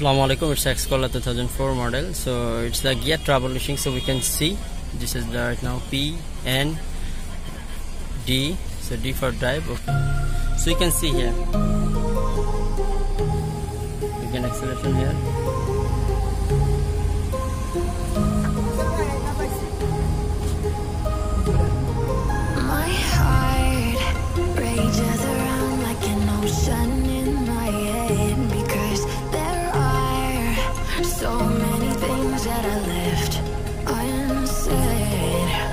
Assalamu alaikum, it's Corolla 2004 model. So it's the gear troubleshooting. So we can see this is the right now P, N, D. So D for drive. Okay. So you can see here. Again acceleration here. My heart rages around like an ocean in my head, because there are so many things that I left unsaid.